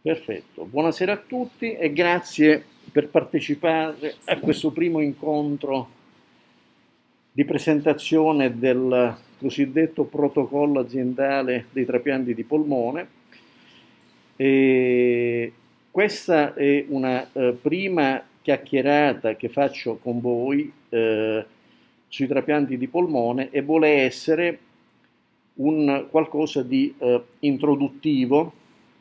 Perfetto, buonasera a tutti e grazie per partecipare a questo primo incontro di presentazione del cosiddetto protocollo aziendale dei trapianti di polmone. E questa è una prima chiacchierata che faccio con voi sui trapianti di polmone e vuole essere un qualcosa di introduttivo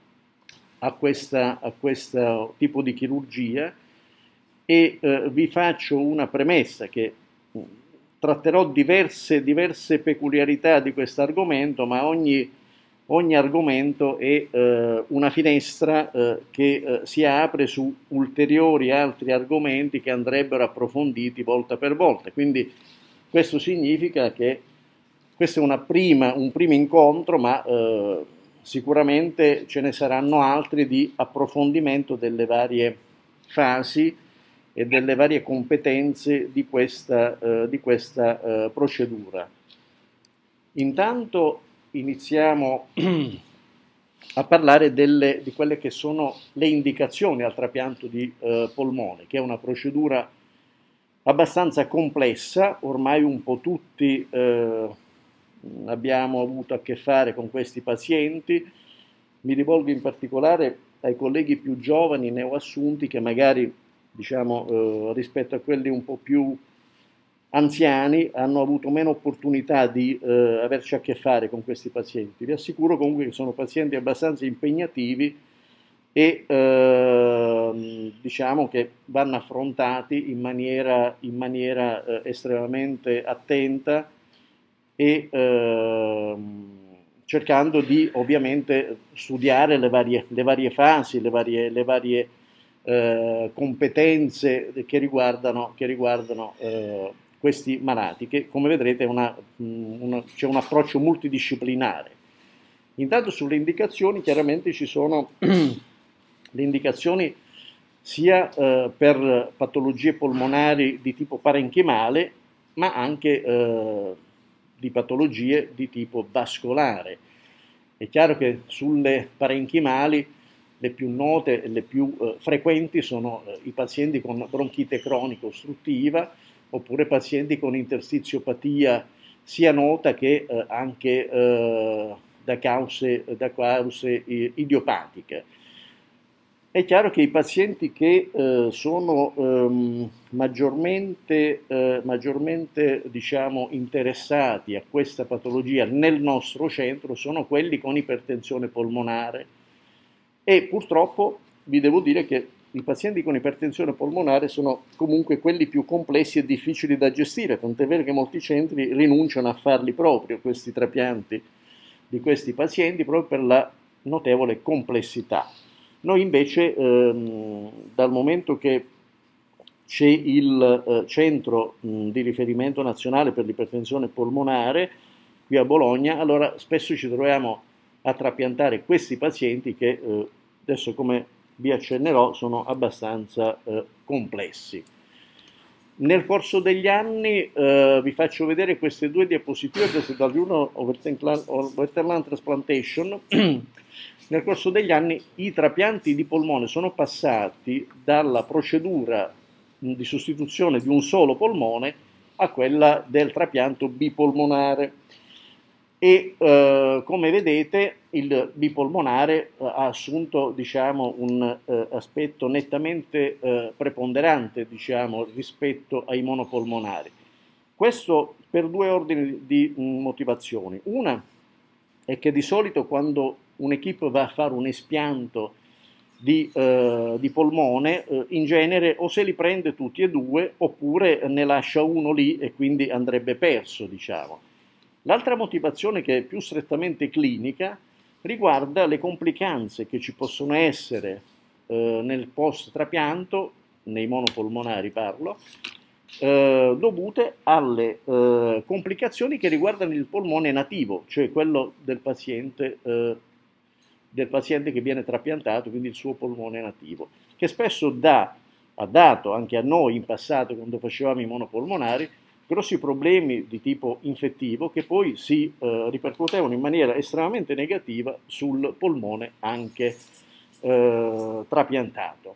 a questo tipo di chirurgia e vi faccio una premessa che tratterò diverse peculiarità di questo argomento, ma ogni argomento è una finestra che si apre su ulteriori altri argomenti che andrebbero approfonditi volta per volta. Quindi questo significa che questo è un primo incontro, ma sicuramente ce ne saranno altri di approfondimento delle varie fasi e delle varie competenze di questa procedura. Intanto iniziamo a parlare di quelle che sono le indicazioni al trapianto di polmone, che è una procedura abbastanza complessa, ormai un po' tutti abbiamo avuto a che fare con questi pazienti. Mi rivolgo in particolare ai colleghi più giovani neoassunti che magari, diciamo, rispetto a quelli un po' più anziani hanno avuto meno opportunità di averci a che fare con questi pazienti. Vi assicuro comunque che sono pazienti abbastanza impegnativi e diciamo che vanno affrontati in maniera estremamente attenta e cercando di ovviamente studiare le varie fasi, le varie competenze che riguardano questi malati, che come vedrete c'è un approccio multidisciplinare. Intanto sulle indicazioni chiaramente ci sono le indicazioni sia per patologie polmonari di tipo parenchimale, ma anche di patologie di tipo vascolare. È chiaro che sulle parenchimali le più note e le più frequenti sono i pazienti con bronchite cronica ostruttiva oppure pazienti con interstiziopatia sia nota che anche da cause idiopatiche. È chiaro che i pazienti che sono maggiormente diciamo, interessati a questa patologia nel nostro centro sono quelli con ipertensione polmonare e purtroppo vi devo dire che i pazienti con ipertensione polmonare sono comunque quelli più complessi e difficili da gestire, tant'è vero che molti centri rinunciano a farli proprio questi trapianti di questi pazienti proprio per la notevole complessità. Noi invece, dal momento che c'è il centro di riferimento nazionale per l'ipertensione polmonare qui a Bologna, allora spesso ci troviamo a trapiantare questi pazienti che adesso, come vi accennerò, sono abbastanza complessi. Nel corso degli anni vi faccio vedere queste due diapositive prese dal Journal of Vertebral Transplantation. Nel corso degli anni i trapianti di polmone sono passati dalla procedura di sostituzione di un solo polmone a quella del trapianto bipolmonare e come vedete il bipolmonare ha assunto, diciamo, un aspetto nettamente preponderante, diciamo, rispetto ai monopolmonari. Questo per due ordini di motivazioni. Una è che di solito quando un'equipe va a fare un espianto di polmone, in genere o se li prende tutti e due oppure ne lascia uno lì e quindi andrebbe perso, diciamo. L'altra motivazione, che è più strettamente clinica, riguarda le complicanze che ci possono essere nel post-trapianto, nei monopolmonari parlo, dovute alle complicazioni che riguardano il polmone nativo, cioè quello del paziente che viene trapiantato, quindi il suo polmone nativo, che spesso ha dato anche a noi in passato, quando facevamo i monopolmonari, grossi problemi di tipo infettivo che poi si ripercuotevano in maniera estremamente negativa sul polmone anche trapiantato.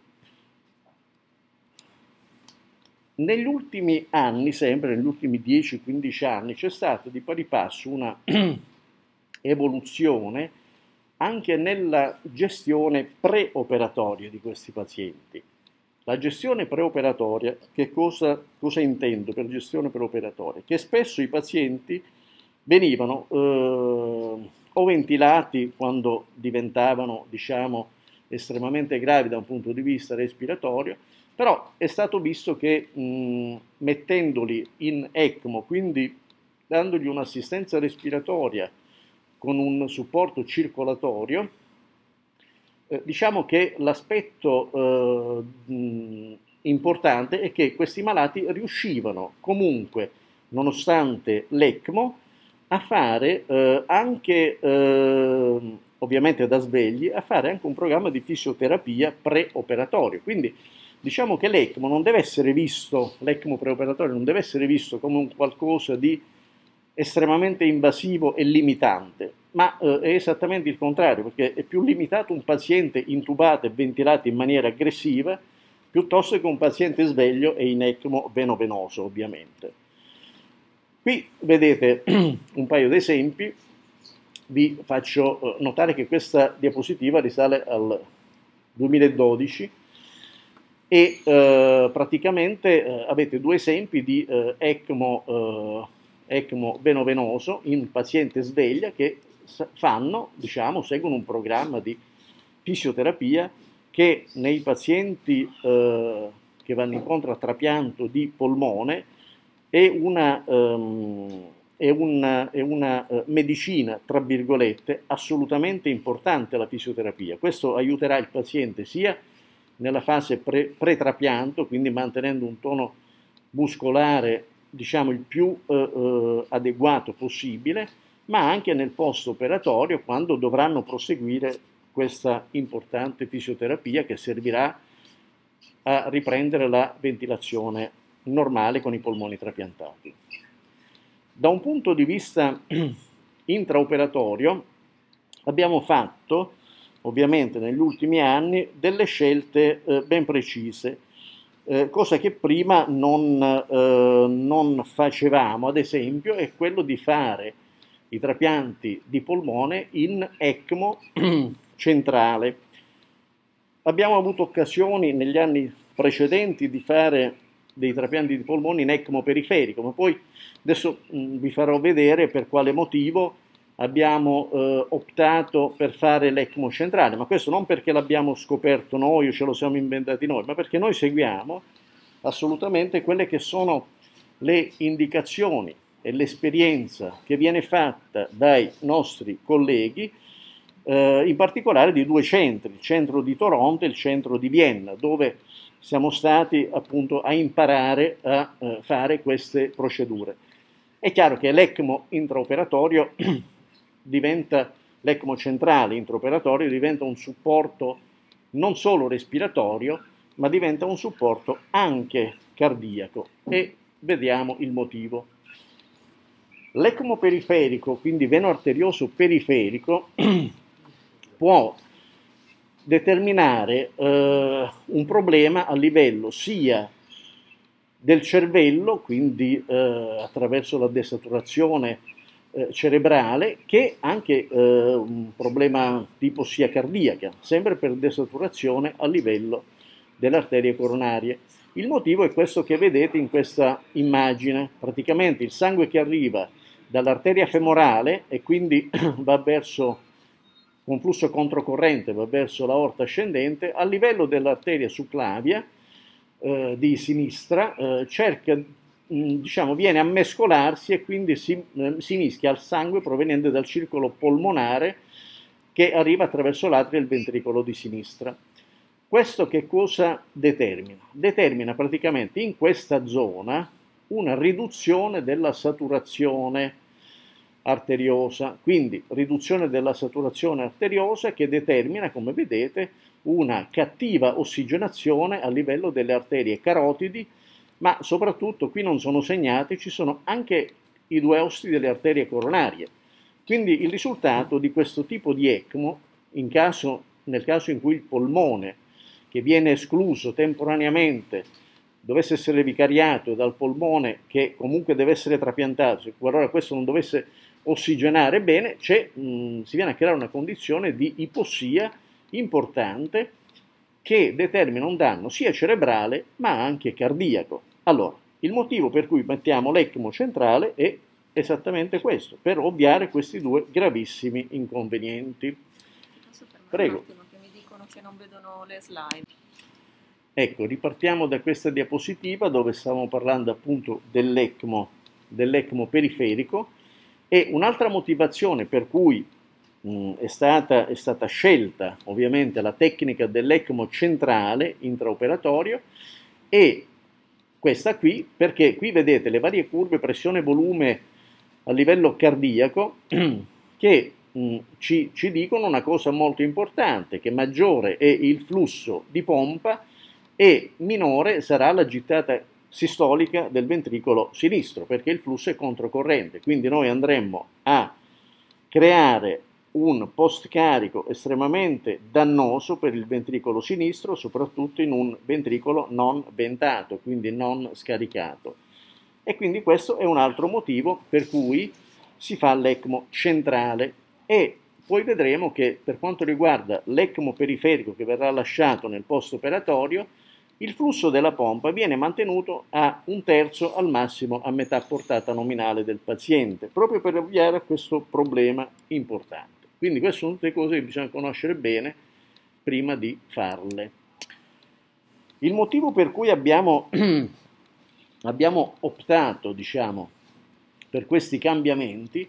Negli ultimi anni, sempre negli ultimi 10-15 anni, c'è stata di pari passo una evoluzione anche nella gestione preoperatoria di questi pazienti. La gestione preoperatoria, che cosa intendo per gestione preoperatoria? Che spesso i pazienti venivano o ventilati quando diventavano, diciamo, estremamente gravi da un punto di vista respiratorio, però è stato visto che mettendoli in ECMO, quindi dandogli un'assistenza respiratoria con un supporto circolatorio, diciamo che l'aspetto importante è che questi malati riuscivano comunque, nonostante l'ECMO, a fare anche, ovviamente da svegli, a fare anche un programma di fisioterapia preoperatorio. Quindi diciamo che l'ECMO non deve essere visto, l'ECMO preoperatorio non deve essere visto come un qualcosa di estremamente invasivo e limitante, ma è esattamente il contrario, perché è più limitato un paziente intubato e ventilato in maniera aggressiva piuttosto che un paziente sveglio e in ECMO veno-venoso, ovviamente. Qui vedete un paio di esempi, vi faccio notare che questa diapositiva risale al 2012 e praticamente avete due esempi di ECMO veno-venoso in paziente sveglia che fanno, diciamo, seguono un programma di fisioterapia che nei pazienti che vanno incontro a trapianto di polmone è una medicina, tra virgolette, assolutamente importante la fisioterapia. Questo aiuterà il paziente sia nella fase pre-trapianto, quindi mantenendo un tono muscolare, diciamo, il più adeguato possibile, ma anche nel post-operatorio, quando dovranno proseguire questa importante fisioterapia che servirà a riprendere la ventilazione normale con i polmoni trapiantati. Da un punto di vista intraoperatorio abbiamo fatto, ovviamente negli ultimi anni, delle scelte ben precise, cosa che prima non facevamo. Ad esempio è quello di fare i trapianti di polmone in ECMO centrale. Abbiamo avuto occasioni negli anni precedenti di fare dei trapianti di polmone in ECMO periferico, ma poi adesso vi farò vedere per quale motivo abbiamo optato per fare l'ECMO centrale, ma questo non perché l'abbiamo scoperto noi o ce lo siamo inventati noi, ma perché noi seguiamo assolutamente quelle che sono le indicazioni e l'esperienza che viene fatta dai nostri colleghi, in particolare di due centri, il centro di Toronto e il centro di Vienna, dove siamo stati appunto a imparare a fare queste procedure. È chiaro che l'ECMO intraoperatorio l'ECMO centrale intraoperatorio diventa un supporto non solo respiratorio, ma diventa un supporto anche cardiaco, e vediamo il motivo. L'ECMO periferico, quindi veno-arterioso periferico, può determinare un problema a livello sia del cervello, quindi attraverso la desaturazione cerebrale, che anche un problema tipo sia cardiaca, sempre per desaturazione a livello delle arterie coronarie. Il motivo è questo che vedete in questa immagine: praticamente il sangue che arriva dall'arteria femorale e quindi va verso un flusso controcorrente, va verso l'aorta ascendente, a livello dell'arteria succlavia di sinistra, diciamo, viene a mescolarsi e quindi si mischia al sangue proveniente dal circolo polmonare che arriva attraverso l'atrio e il ventricolo di sinistra. Questo che cosa determina? Determina praticamente in questa zona una riduzione della saturazione arteriosa, quindi riduzione della saturazione arteriosa che determina, come vedete, una cattiva ossigenazione a livello delle arterie carotidi, ma soprattutto qui non sono segnati, ci sono anche i due osti delle arterie coronarie. Quindi il risultato di questo tipo di ECMO, in caso nel caso in cui il polmone che viene escluso temporaneamente dovesse essere vicariato dal polmone che comunque deve essere trapiantato, qualora questo non dovesse ossigenare bene, si viene a creare una condizione di ipossia importante che determina un danno sia cerebrale ma anche cardiaco. Allora, il motivo per cui mettiamo l'ECMO centrale è esattamente questo, per ovviare questi due gravissimi inconvenienti. Posso fermare Prego. un attimo che mi dicono che non vedono le slide. Ecco, ripartiamo da questa diapositiva dove stavamo parlando appunto dell'ECMO periferico, e un'altra motivazione per cui è stata scelta ovviamente la tecnica dell'ECMO centrale intraoperatorio è questa qui, perché qui vedete le varie curve pressione e volume a livello cardiaco che ci dicono una cosa molto importante, che maggiore è il flusso di pompa e minore sarà la gittata sistolica del ventricolo sinistro, perché il flusso è controcorrente. Quindi noi andremmo a creare un postcarico estremamente dannoso per il ventricolo sinistro, soprattutto in un ventricolo non ventato, quindi non scaricato. E quindi questo è un altro motivo per cui si fa l'ECMO centrale. E poi vedremo che per quanto riguarda l'ECMO periferico che verrà lasciato nel post-operatorio, il flusso della pompa viene mantenuto a 1/3 al massimo a metà portata nominale del paziente, proprio per ovviare a questo problema importante. Quindi queste sono tutte cose che bisogna conoscere bene prima di farle. Il motivo per cui abbiamo optato, diciamo, per questi cambiamenti,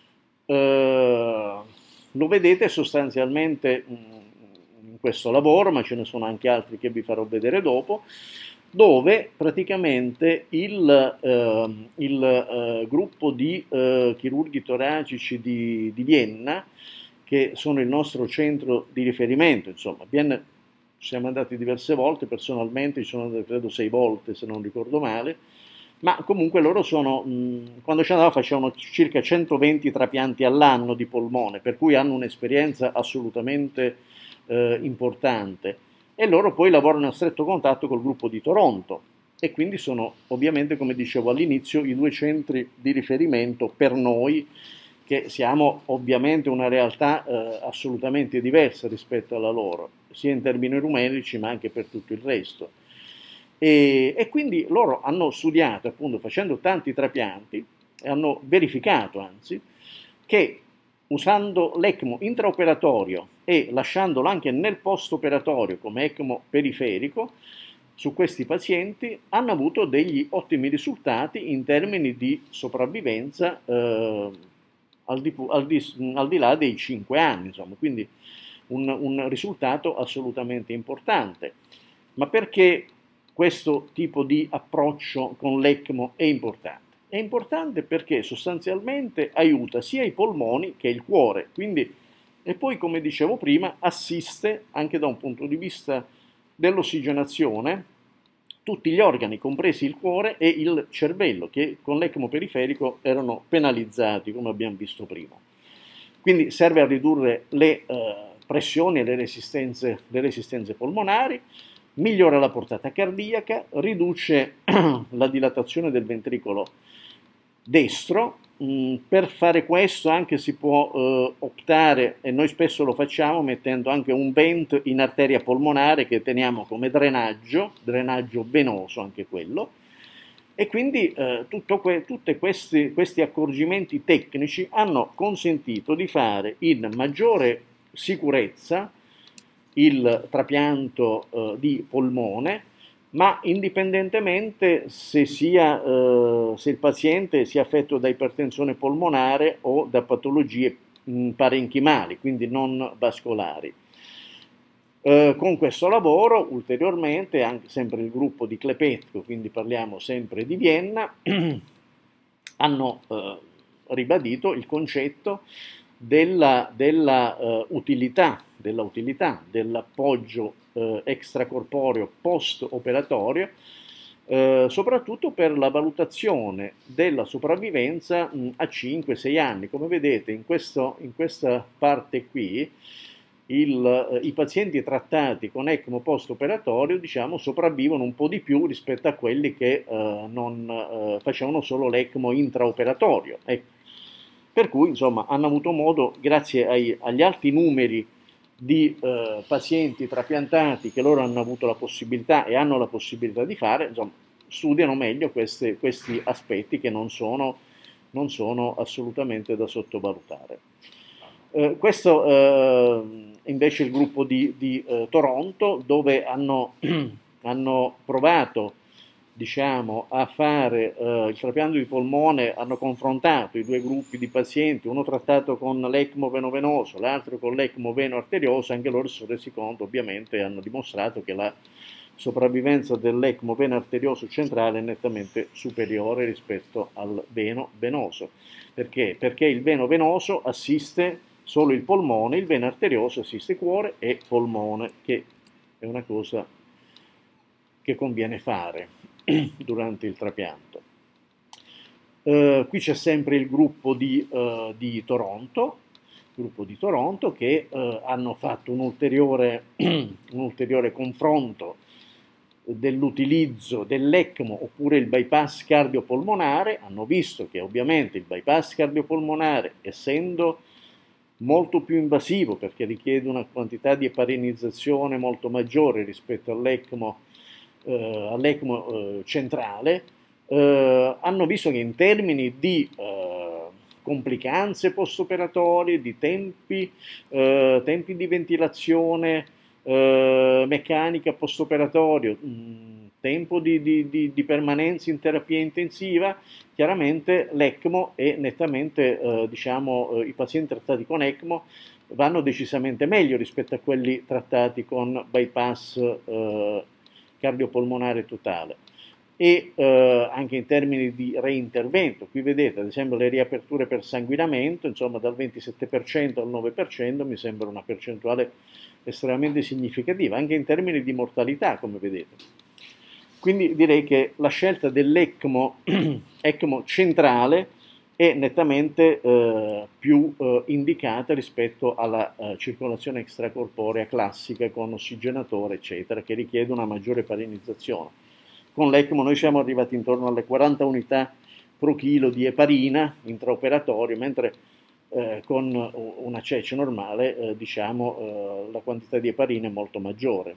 lo vedete sostanzialmente in questo lavoro, ma ce ne sono anche altri che vi farò vedere dopo, dove praticamente il gruppo di chirurghi toracici di Vienna, che sono il nostro centro di riferimento, insomma, Vienna siamo andati diverse volte, personalmente ci sono andato credo 6 volte se non ricordo male, ma comunque loro sono, quando ci andavo facevano circa 120 trapianti all'anno di polmone, per cui hanno un'esperienza assolutamente importante, e loro poi lavorano a stretto contatto col gruppo di Toronto, e quindi sono ovviamente, come dicevo all'inizio, i due centri di riferimento per noi, che siamo ovviamente una realtà assolutamente diversa rispetto alla loro, sia in termini numerici ma anche per tutto il resto. E quindi loro hanno studiato, appunto, facendo tanti trapianti, e hanno verificato anzi che usando l'ECMO intraoperatorio e lasciandolo anche nel post-operatorio come ECMO periferico, su questi pazienti hanno avuto degli ottimi risultati in termini di sopravvivenza al di là dei 5 anni, insomma, quindi un risultato assolutamente importante. Ma perché questo tipo di approccio con l'ECMO è importante? È importante perché sostanzialmente aiuta sia i polmoni che il cuore, quindi, e poi, come dicevo prima, assiste anche da un punto di vista dell'ossigenazione tutti gli organi, compresi il cuore e il cervello, che con l'ECMO periferico erano penalizzati, come abbiamo visto prima. Quindi serve a ridurre le pressioni e le resistenze polmonari, migliora la portata cardiaca, riduce la dilatazione del ventricolo destro. Per fare questo anche si può optare, e noi spesso lo facciamo, mettendo anche un vent in arteria polmonare che teniamo come drenaggio venoso anche quello, e quindi tutti questi accorgimenti tecnici hanno consentito di fare in maggiore sicurezza il trapianto di polmone, ma indipendentemente se il paziente sia affetto da ipertensione polmonare o da patologie parenchimali, quindi non vascolari. Con questo lavoro ulteriormente anche sempre il gruppo di Klepetko, quindi parliamo sempre di Vienna, hanno ribadito il concetto della utilità dell'appoggio extracorporeo post-operatorio, soprattutto per la valutazione della sopravvivenza a 5-6 anni. Come vedete in questa parte qui i pazienti trattati con ECMO post-operatorio, diciamo, sopravvivono un po' di più rispetto a quelli che non facevano solo l'ECMO intraoperatorio. Ecco. Per cui, insomma, hanno avuto modo, grazie agli alti numeri di pazienti trapiantati che loro hanno avuto la possibilità e hanno la possibilità di fare, insomma, studiano meglio questi aspetti che non sono assolutamente da sottovalutare. Questo invece è il gruppo di Toronto, dove hanno provato, diciamo, a fare il trapianto di polmone, hanno confrontato i due gruppi di pazienti, uno trattato con l'ECMO veno-venoso, l'altro con l'ECMO veno-arterioso. Anche loro si sono resi conto, ovviamente, e hanno dimostrato che la sopravvivenza dell'ECMO veno-arterioso centrale è nettamente superiore rispetto al veno-venoso. Perché? Perché il veno-venoso assiste solo il polmone, il veno-arterioso assiste cuore e polmone, che è una cosa che conviene fare durante il trapianto. Qui c'è sempre il gruppo di Toronto, che hanno fatto un ulteriore confronto dell'utilizzo dell'ECMO oppure il bypass cardiopolmonare. Hanno visto che ovviamente il bypass cardiopolmonare, essendo molto più invasivo perché richiede una quantità di eparinizzazione molto maggiore rispetto all'ECMO centrale, hanno visto che in termini di complicanze post-operatorie, di tempi di ventilazione meccanica post-operatorio, tempo di permanenza in terapia intensiva, chiaramente l'ECMO è nettamente, diciamo, i pazienti trattati con ECMO vanno decisamente meglio rispetto a quelli trattati con bypass cardiopolmonare totale. E anche in termini di reintervento, qui vedete ad esempio le riaperture per sanguinamento, insomma dal 27% al 9% mi sembra una percentuale estremamente significativa, anche in termini di mortalità, come vedete. Quindi direi che la scelta dell'ECMO ECMO centrale è nettamente più indicata rispetto alla circolazione extracorporea classica con ossigenatore, eccetera, che richiede una maggiore eparinizzazione. Con l'ECMO noi siamo arrivati intorno alle 40 unità pro chilo di eparina intraoperatorio, mentre con una cece normale, diciamo, la quantità di eparina è molto maggiore.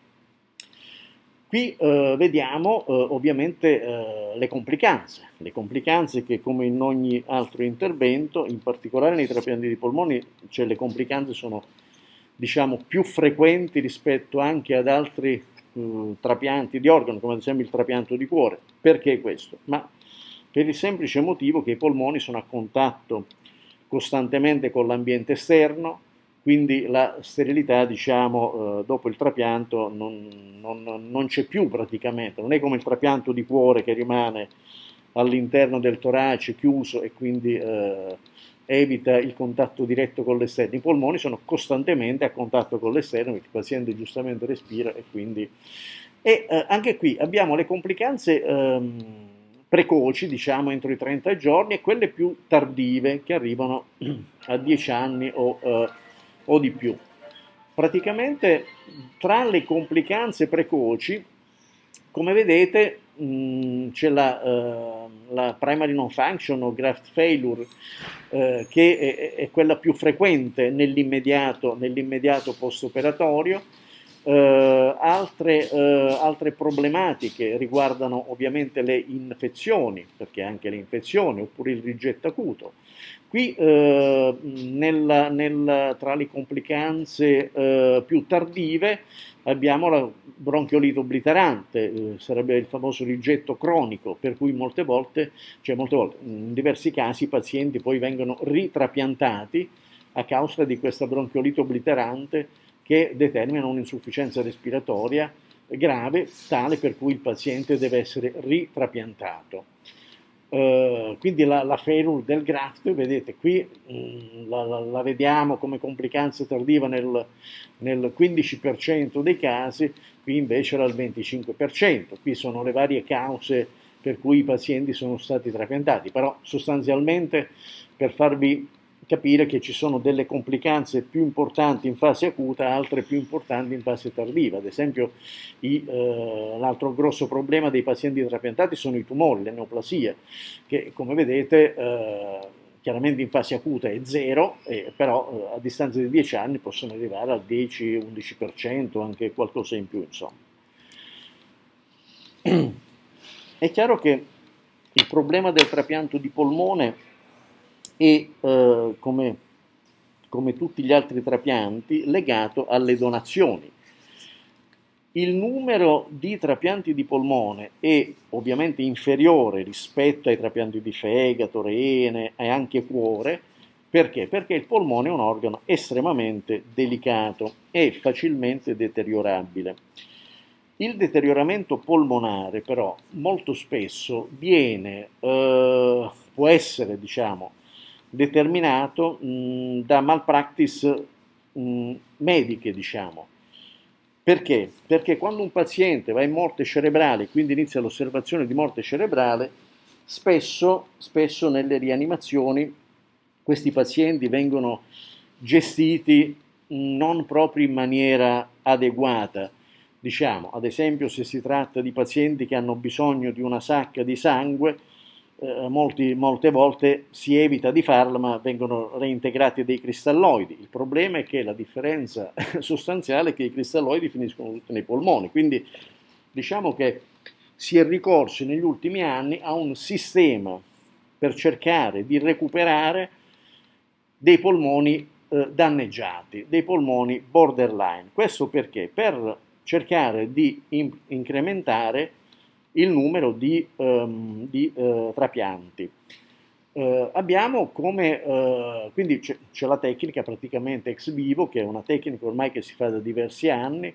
Qui vediamo ovviamente le complicanze che, come in ogni altro intervento, in particolare nei trapianti di polmoni, cioè le complicanze sono, diciamo, più frequenti rispetto anche ad altri trapianti di organo, come ad esempio il trapianto di cuore. Perché questo? Ma per il semplice motivo che i polmoni sono a contatto costantemente con l'ambiente esterno, quindi la sterilità, diciamo, dopo il trapianto non c'è più praticamente, non è come il trapianto di cuore che rimane all'interno del torace chiuso e quindi evita il contatto diretto con l'esterno. I polmoni sono costantemente a contatto con l'esterno, perché il paziente giustamente respira e quindi... anche qui abbiamo le complicanze precoci, diciamo entro i 30 giorni, e quelle più tardive che arrivano a 10 anni o di più. Praticamente tra le complicanze precoci, come vedete, c'è la primary non function o graft failure, che è quella più frequente nell'immediato post-operatorio. Altre problematiche riguardano ovviamente le infezioni, perché anche le infezioni, oppure il rigetto acuto. Qui tra le complicanze più tardive abbiamo la bronchiolite obliterante, sarebbe il famoso rigetto cronico, per cui molte volte, in diversi casi i pazienti poi vengono ritrapiantati a causa di questa bronchiolite obliterante che determina un'insufficienza respiratoria grave, tale per cui il paziente deve essere ritrapiantato. Quindi la failure del graft, vedete qui, la vediamo come complicanza tardiva nel 15% dei casi, qui invece era il 25%. Qui sono le varie cause per cui i pazienti sono stati trapiantati, però sostanzialmente, per farvi capire che ci sono delle complicanze più importanti in fase acuta, altre più importanti in fase tardiva. Ad esempio, l'altro grosso problema dei pazienti trapiantati sono i tumori, le neoplasie, che come vedete chiaramente in fase acuta è zero, però a distanza di 10 anni possono arrivare al 10-11%, anche qualcosa in più, insomma. È chiaro che il problema del trapianto di polmone è, come tutti gli altri trapianti, legato alle donazioni. Il numero di trapianti di polmone è ovviamente inferiore rispetto ai trapianti di fegato, rene e anche cuore. Perché? Perché il polmone è un organo estremamente delicato e facilmente deteriorabile. Il deterioramento polmonare però molto spesso può essere, diciamo, determinato da malpractice mediche, diciamo. Perché? Perché quando un paziente va in morte cerebrale, quindi inizia l'osservazione di morte cerebrale, spesso nelle rianimazioni questi pazienti vengono gestiti non proprio in maniera adeguata. Diciamo, ad esempio, se si tratta di pazienti che hanno bisogno di una sacca di sangue, molte volte si evita di farla, ma vengono reintegrati dei cristalloidi. Il problema è che la differenza sostanziale è che i cristalloidi finiscono tutti nei polmoni, quindi diciamo che si è ricorso negli ultimi anni a un sistema per cercare di recuperare dei polmoni danneggiati, dei polmoni borderline. Questo perché? Per cercare di incrementare il numero di trapianti. Abbiamo quindi c'è la tecnica praticamente ex vivo, che è una tecnica ormai che si fa da diversi anni.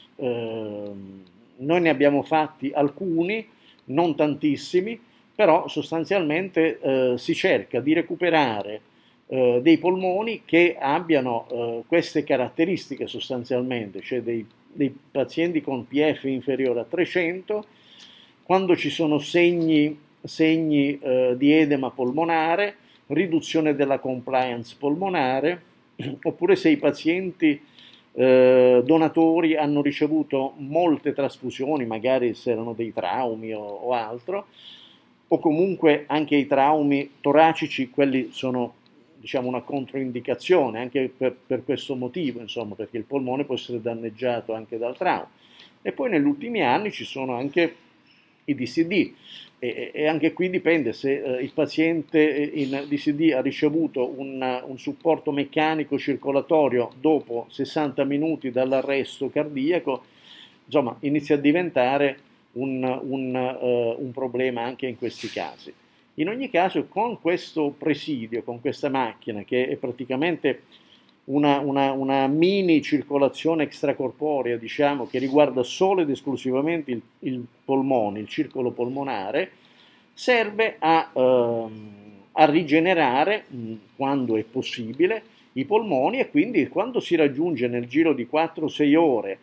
Noi ne abbiamo fatti alcuni, non tantissimi, però sostanzialmente si cerca di recuperare dei polmoni che abbiano queste caratteristiche sostanzialmente, cioè dei pazienti con PF inferiore a 300, quando ci sono segni di edema polmonare, riduzione della compliance polmonare, oppure se i pazienti donatori hanno ricevuto molte trasfusioni, magari se erano dei traumi o altro, o comunque anche i traumi toracici, quelli sono, diciamo, una controindicazione anche per questo motivo, insomma, perché il polmone può essere danneggiato anche dal trauma. E poi negli ultimi anni ci sono anche i DCD, e anche qui dipende se il paziente in DCD ha ricevuto un supporto meccanico circolatorio dopo 60 minuti dall'arresto cardiaco, insomma inizia a diventare un problema anche in questi casi. In ogni caso, con questo presidio, con questa macchina che è praticamente una mini circolazione extracorporea, diciamo, che riguarda solo ed esclusivamente il polmone, il circolo polmonare, serve a rigenerare, quando è possibile, i polmoni, e quindi quando si raggiunge nel giro di 4-6 ore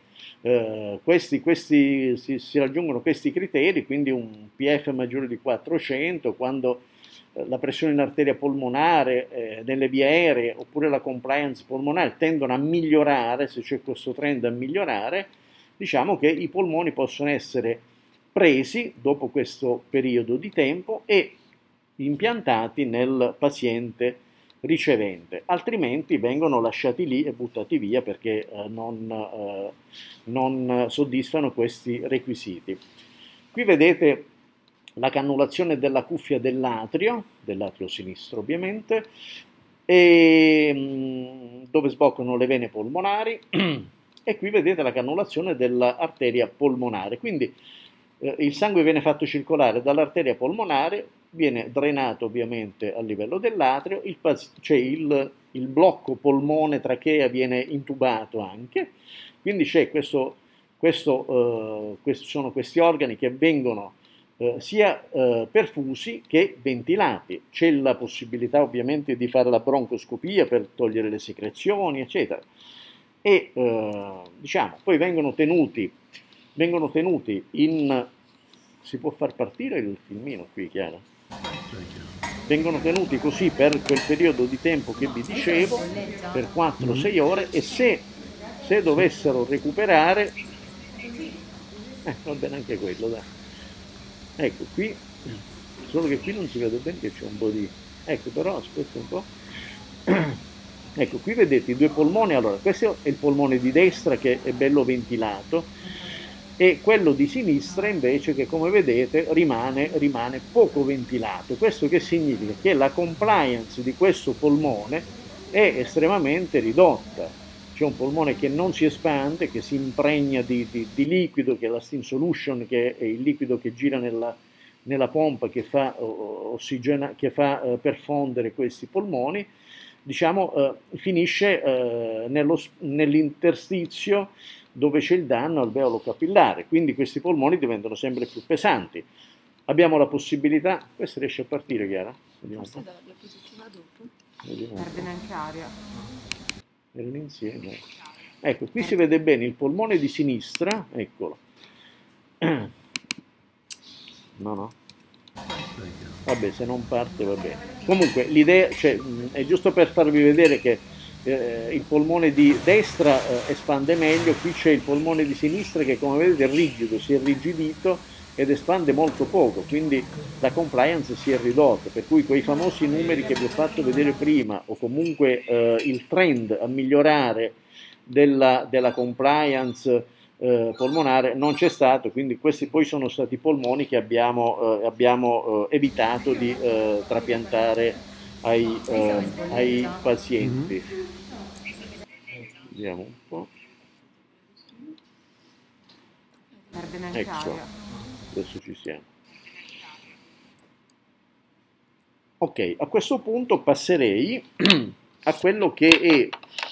si raggiungono questi criteri, quindi un PF maggiore di 400, quando la pressione in arteria polmonare, nelle vie aeree, oppure la compliance polmonare tendono a migliorare, se c'è questo trend a migliorare, diciamo che i polmoni possono essere presi dopo questo periodo di tempo e impiantati nel paziente ricevente, altrimenti vengono lasciati lì e buttati via perché non soddisfano questi requisiti. Qui vedete la cannulazione della cuffia dell'atrio sinistro ovviamente, dove sboccano le vene polmonari, e qui vedete la cannulazione dell'arteria polmonare. Quindi il sangue viene fatto circolare dall'arteria polmonare, viene drenato ovviamente a livello dell'atrio, cioè il blocco polmone-trachea viene intubato anche, quindi c'è sono questi organi che vengono sia perfusi che ventilati. C'è la possibilità ovviamente di fare la broncoscopia per togliere le secrezioni, eccetera. E diciamo, poi vengono tenuti in... Si può far partire il filmino qui, Chiara? vengono tenuti così per quel periodo di tempo che vi dicevo, per 4-6 ore, e se dovessero recuperare, va bene anche quello, dai. Ecco qui, solo che qui non si vede bene che c'è un po' di... Ecco, però aspetta un po'. Ecco, qui vedete i due polmoni. Allora, questo è il polmone di destra che è bello ventilato, e quello di sinistra invece che, come vedete, rimane poco ventilato. Questo che significa? Che la compliance di questo polmone è estremamente ridotta. C'è un polmone che non si espande, che si impregna di liquido, che è la steam solution, che è il liquido che gira nella pompa, che fa perfondere questi polmoni, diciamo, finisce nell'interstizio dove c'è il danno alveolo capillare, quindi questi polmoni diventano sempre più pesanti. Abbiamo la possibilità, questo riesce a partire, Chiara? Vediamo un Forse po'. dalla diapositiva dopo. Vediamo un Perde po'. neanche aria. Erano insieme. Ecco, qui si vede bene il polmone di sinistra, eccolo. No. Vabbè, se non parte va bene. Comunque l'idea, cioè, è giusto per farvi vedere che il polmone di destra espande meglio, qui c'è il polmone di sinistra che, come vedete, è rigido, si è irrigidito ed espande molto poco, quindi la compliance si è ridotta, per cui quei famosi numeri che vi ho fatto vedere prima, o comunque il trend a migliorare della compliance polmonare non c'è stato, quindi questi poi sono stati i polmoni che abbiamo evitato di trapiantare ai pazienti. Vediamo un po'. Perde neanche Ecco, aria. adesso ci siamo. Ok, a questo punto passerei a quello che è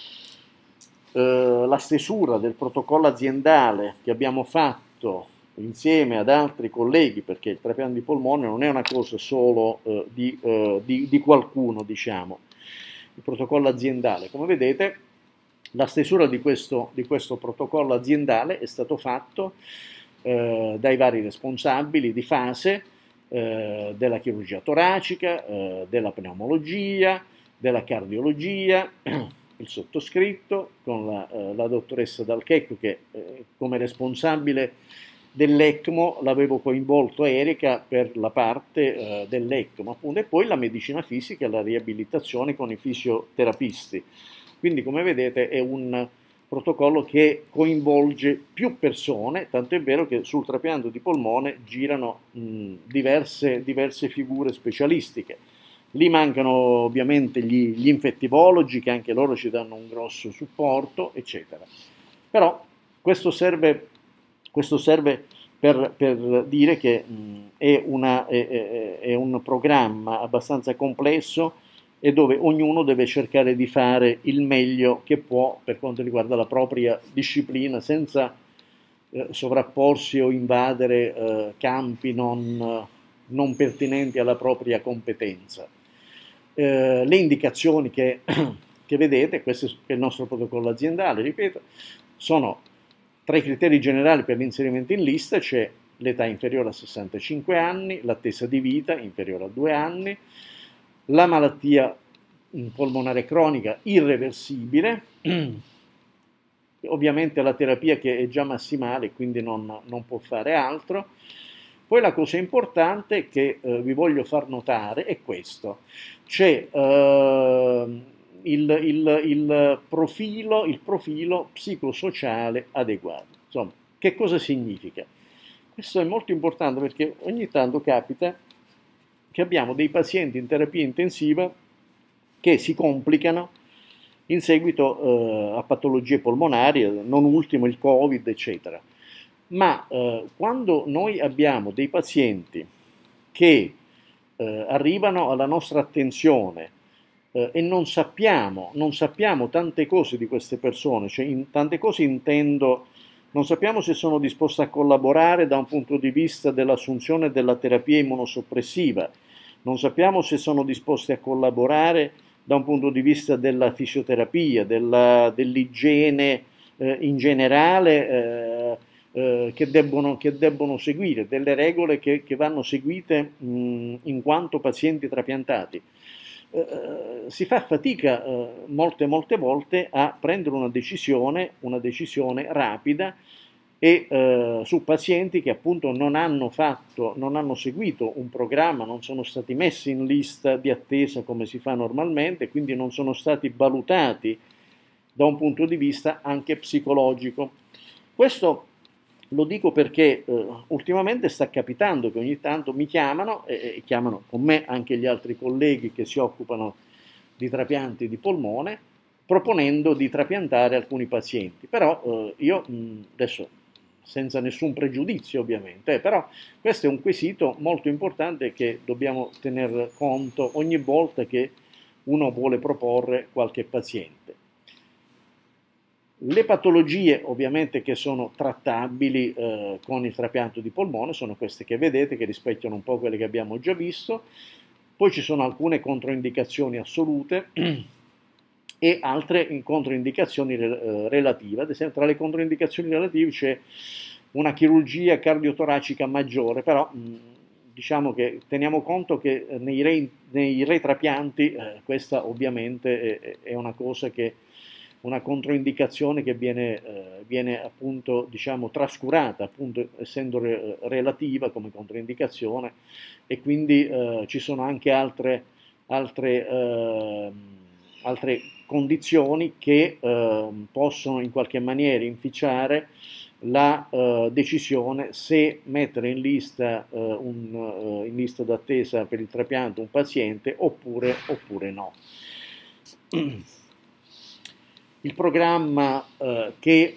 la stesura del protocollo aziendale che abbiamo fatto insieme ad altri colleghi, perché il trapianto di polmone non è una cosa solo di qualcuno, diciamo. Il protocollo aziendale, come vedete, la stesura di questo protocollo aziendale è stato fatto dai vari responsabili di fase della chirurgia toracica, della pneumologia, della cardiologia, il sottoscritto con la dottoressa Dal Checco che come responsabile dell'ECMO l'avevo coinvolto Erika per la parte dell'ECMO, appunto, e poi la medicina fisica e la riabilitazione con i fisioterapisti. Quindi, come vedete, è un protocollo che coinvolge più persone, tanto è vero che sul trapianto di polmone girano diverse figure specialistiche. Lì mancano ovviamente gli infettivologi, che anche loro ci danno un grosso supporto, eccetera. Però questo serve per dire che è un programma abbastanza complesso e dove ognuno deve cercare di fare il meglio che può per quanto riguarda la propria disciplina, senza sovrapporsi o invadere campi non pertinenti alla propria competenza. Le indicazioni che vedete, questo è il nostro protocollo aziendale, ripeto, sono tra i criteri generali per l'inserimento in lista: c'è l'età inferiore a 65 anni, l'attesa di vita inferiore a 2 anni, la malattia polmonare cronica irreversibile, ovviamente la terapia che è già massimale, quindi non può fare altro. Poi la cosa importante che vi voglio far notare è questo: c'è il profilo psicosociale adeguato. Insomma, che cosa significa? Questo è molto importante perché ogni tanto capita che abbiamo dei pazienti in terapia intensiva che si complicano in seguito a patologie polmonari, non ultimo il Covid, eccetera. Ma quando noi abbiamo dei pazienti che arrivano alla nostra attenzione e non sappiamo tante cose di queste persone, cioè in tante cose intendo, non sappiamo se sono disposte a collaborare da un punto di vista dell'assunzione della terapia immunosoppressiva, non sappiamo se sono disposte a collaborare da un punto di vista della fisioterapia, dell'igiene in generale, che debbono seguire, delle regole che vanno seguite in quanto pazienti trapiantati. Si fa fatica molte volte a prendere una decisione rapida e su pazienti che appunto non hanno seguito un programma, non sono stati messi in lista di attesa come si fa normalmente, quindi non sono stati valutati da un punto di vista anche psicologico. Questo lo dico perché ultimamente sta capitando che ogni tanto mi chiamano e chiamano con me anche gli altri colleghi che si occupano di trapianti di polmone, proponendo di trapiantare alcuni pazienti. Però io adesso, senza nessun pregiudizio ovviamente, però questo è un quesito molto importante che dobbiamo tener conto ogni volta che uno vuole proporre qualche paziente. Le patologie ovviamente che sono trattabili con il trapianto di polmone sono queste che vedete, che rispecchiano un po' quelle che abbiamo già visto. Poi ci sono alcune controindicazioni assolute e altre controindicazioni relative. Ad esempio, tra le controindicazioni relative c'è una chirurgia cardiotoracica maggiore, però diciamo che teniamo conto che nei retrapianti questa ovviamente è una cosa che una controindicazione che viene appunto diciamo trascurata, appunto essendo relativa come controindicazione, e quindi ci sono anche altre condizioni che possono in qualche maniera inficiare la decisione se mettere in lista d'attesa per il trapianto un paziente oppure no. Il programma che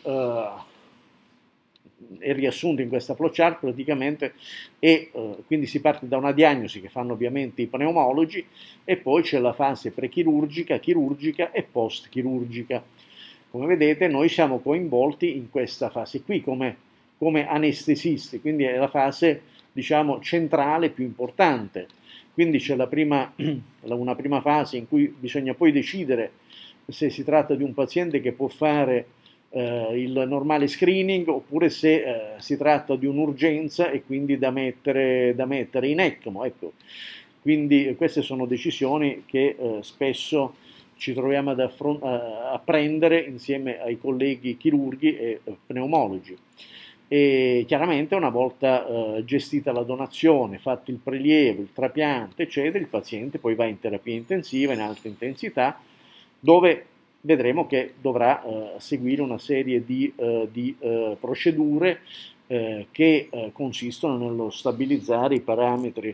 è riassunto in questa flowchart praticamente quindi si parte da una diagnosi che fanno ovviamente i pneumologi e poi c'è la fase prechirurgica, chirurgica e post-chirurgica. Come vedete noi siamo coinvolti in questa fase qui come anestesisti, quindi è la fase diciamo centrale più importante. Quindi c'è una prima fase in cui bisogna poi decidere se si tratta di un paziente che può fare il normale screening oppure se si tratta di un'urgenza e quindi da mettere in ECMO. Ecco. Quindi queste sono decisioni che spesso ci troviamo a prendere insieme ai colleghi chirurghi e pneumologi. E chiaramente una volta gestita la donazione, fatto il prelievo, il trapianto, eccetera, il paziente poi va in terapia intensiva, in alta intensità, dove vedremo che dovrà seguire una serie di procedure che consistono nello stabilizzare i parametri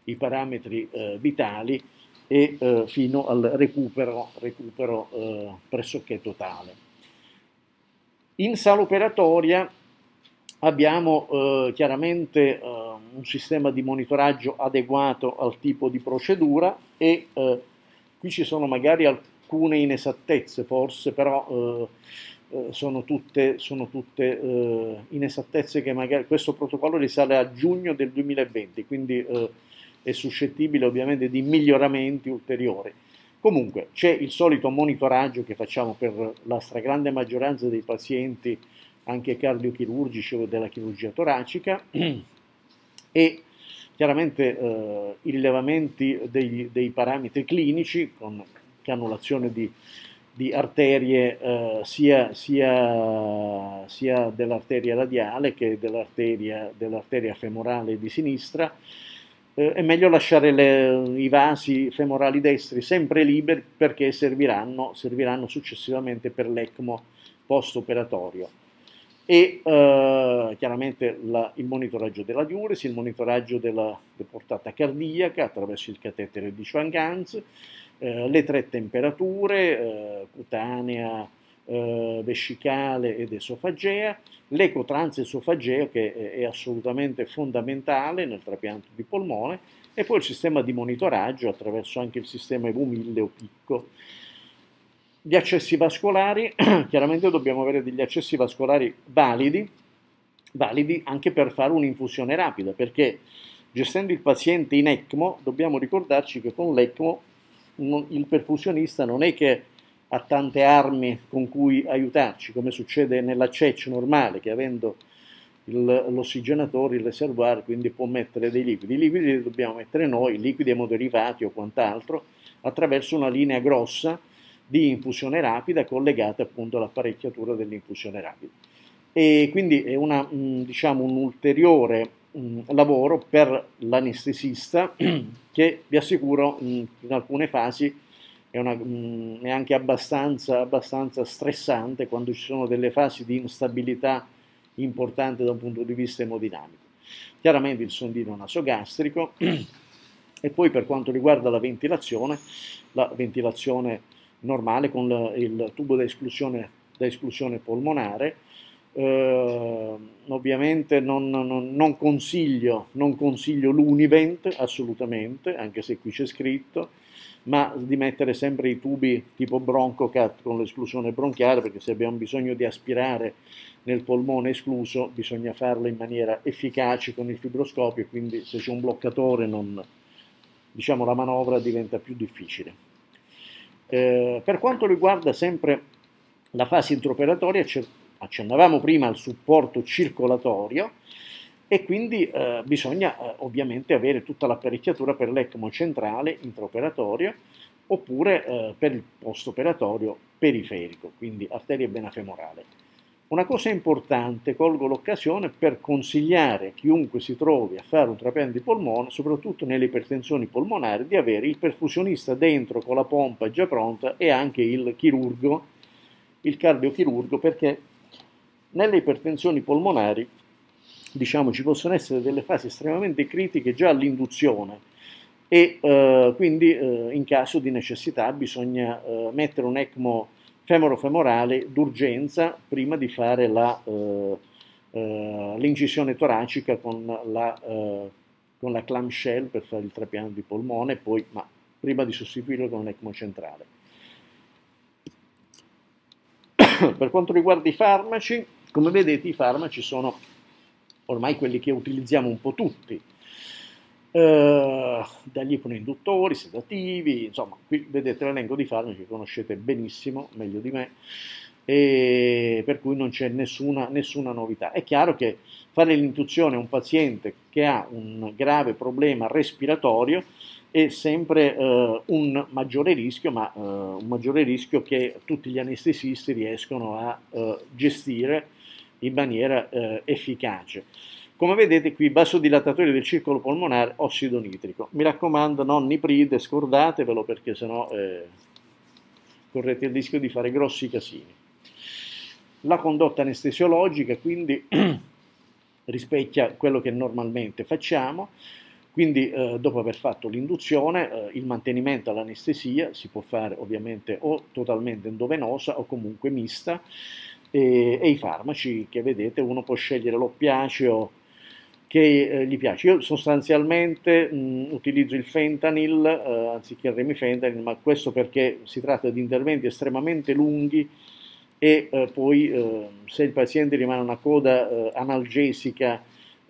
vitali e fino al recupero pressoché totale. In sala operatoria abbiamo chiaramente un sistema di monitoraggio adeguato al tipo di procedura e qui ci sono magari alcune inesattezze forse, però sono tutte inesattezze che magari questo protocollo risale a giugno del 2020, quindi è suscettibile ovviamente di miglioramenti ulteriori. Comunque c'è il solito monitoraggio che facciamo per la stragrande maggioranza dei pazienti anche cardiochirurgici o della chirurgia toracica e chiaramente i rilevamenti dei parametri clinici con cannulazione di arterie sia dell'arteria radiale che dell'arteria femorale di sinistra. È meglio lasciare i vasi femorali destri sempre liberi perché serviranno successivamente per l'ECMO post-operatorio. E chiaramente il monitoraggio della diuresi, il monitoraggio della portata cardiaca attraverso il catetere di Schwann-Ganz, le tre temperature, cutanea, vescicale ed esofagea, l'ecotransesofageo che è assolutamente fondamentale nel trapianto di polmone e poi il sistema di monitoraggio attraverso anche il sistema EV1000 o PICCO. Gli accessi vascolari, chiaramente dobbiamo avere degli accessi vascolari validi anche per fare un'infusione rapida, perché gestendo il paziente in ECMO dobbiamo ricordarci che con l'ECMO il perfusionista non è che ha tante armi con cui aiutarci, come succede nella CEC normale, che avendo l'ossigenatore, il reservoir, quindi può mettere dei liquidi. I liquidi li dobbiamo mettere noi, liquidi emoderivati o quant'altro, attraverso una linea grossa di infusione rapida collegata appunto all'apparecchiatura dell'infusione rapida. E quindi è diciamo, un ulteriore lavoro per l'anestesista che vi assicuro in alcune fasi è anche abbastanza stressante quando ci sono delle fasi di instabilità importante da un punto di vista emodinamico. Chiaramente il sondino nasogastrico e poi per quanto riguarda la ventilazione normale con il tubo da esclusione polmonare. Ovviamente non consiglio l'Univent assolutamente, anche se qui c'è scritto, ma di mettere sempre i tubi tipo BronchoCat con l'esclusione bronchiale, perché se abbiamo bisogno di aspirare nel polmone escluso bisogna farlo in maniera efficace con il fibroscopio, quindi se c'è un bloccatore diciamo, la manovra diventa più difficile. Per quanto riguarda sempre la fase intraoperatoria, accennavamo prima al supporto circolatorio e quindi bisogna ovviamente avere tutta l'apparecchiatura per l'ECMO centrale intraoperatorio oppure per il post-operatorio periferico, quindi arteria vena femorale. Una cosa importante, colgo l'occasione per consigliare a chiunque si trovi a fare un trapianto di polmone, soprattutto nelle ipertensioni polmonari, di avere il perfusionista dentro con la pompa già pronta e anche il chirurgo, il cardiochirurgo, perché nelle ipertensioni polmonari, diciamo, ci possono essere delle fasi estremamente critiche già all'induzione e quindi in caso di necessità bisogna mettere un ECMO femorofemorale d'urgenza prima di fare l'incisione toracica con la clamshell per fare il trapianto di polmone, ma prima di sostituirlo con un ECMO centrale. Per quanto riguarda i farmaci, come vedete i farmaci sono ormai quelli che utilizziamo un po' tutti, dagli ipoinduttori, sedativi, insomma, qui vedete l'elenco di farmaci che conoscete benissimo, meglio di me, e per cui non c'è nessuna novità. È chiaro che fare l'intuizione a un paziente che ha un grave problema respiratorio è sempre un maggiore rischio, ma un maggiore rischio che tutti gli anestesisti riescono a gestire in maniera efficace. Come vedete qui, vasodilatatore del circolo polmonare, ossido nitrico. Mi raccomando, non nipride, scordatevelo perché sennò correte il rischio di fare grossi casini. La condotta anestesiologica quindi rispecchia quello che normalmente facciamo, quindi dopo aver fatto l'induzione, il mantenimento all'anestesia si può fare ovviamente o totalmente endovenosa o comunque mista, e i farmaci che vedete, uno può scegliere l'oppiaceo che gli piace. Io sostanzialmente utilizzo il fentanyl anziché il remifentanil, ma questo perché si tratta di interventi estremamente lunghi e poi se il paziente rimane una coda analgesica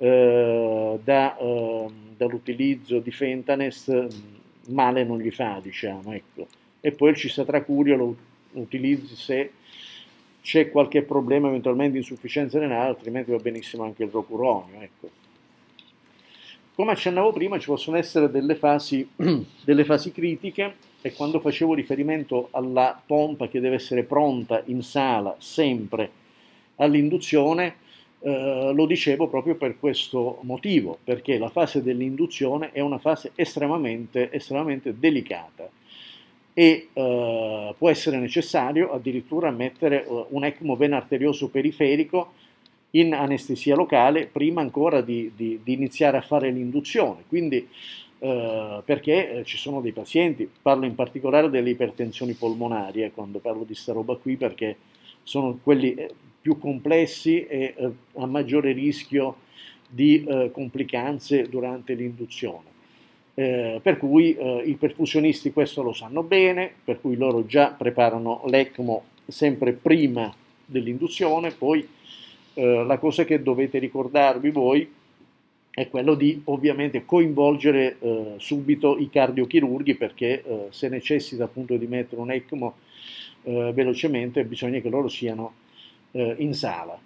dall'utilizzo di Fentanes, male non gli fa, diciamo, ecco. E poi il cisatracurio lo utilizzi se c'è qualche problema, eventualmente insufficienza renale, altrimenti va benissimo anche il rocuronio, ecco. Come accennavo prima, ci possono essere delle fasi critiche e quando facevo riferimento alla pompa che deve essere pronta in sala sempre all'induzione, lo dicevo proprio per questo motivo, perché la fase dell'induzione è una fase estremamente delicata e può essere necessario addirittura mettere un ECMO vena arterioso periferico in anestesia locale prima ancora di iniziare a fare l'induzione, quindi perché ci sono dei pazienti, parlo in particolare delle ipertensioni polmonari quando parlo di sta roba qui, perché sono quelli più complessi e a maggiore rischio di complicanze durante l'induzione. Per cui i perfusionisti questo lo sanno bene, per cui loro già preparano l'ECMO sempre prima dell'induzione. Poi la cosa che dovete ricordarvi voi è quello di ovviamente coinvolgere subito i cardiochirurghi, perché se necessita appunto di mettere un ECMO velocemente bisogna che loro siano in sala.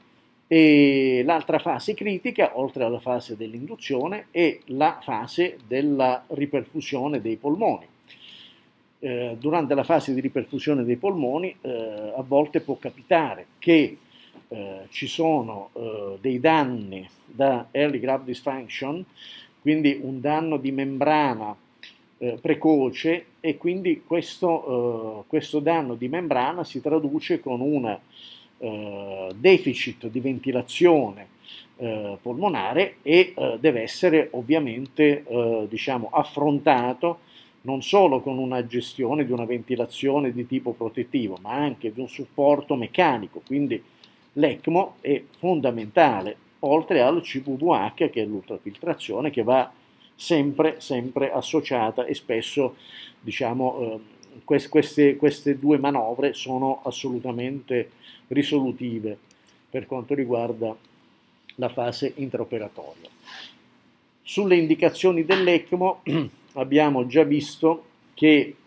E l'altra fase critica, oltre alla fase dell'induzione, è la fase della riperfusione dei polmoni. Durante la fase di riperfusione dei polmoni a volte può capitare che ci sono dei danni da early graft dysfunction, quindi un danno di membrana precoce, e quindi questo danno di membrana si traduce con un deficit di ventilazione polmonare e deve essere ovviamente diciamo, affrontato non solo con una gestione di una ventilazione di tipo protettivo, ma anche di un supporto meccanico. Quindi l'ECMO è fondamentale, oltre al CVVH, che è l'ultrafiltrazione, che va sempre associata, e spesso diciamo, queste due manovre sono assolutamente risolutive per quanto riguarda la fase intraoperatoria. Sulle indicazioni dell'ECMO abbiamo già visto che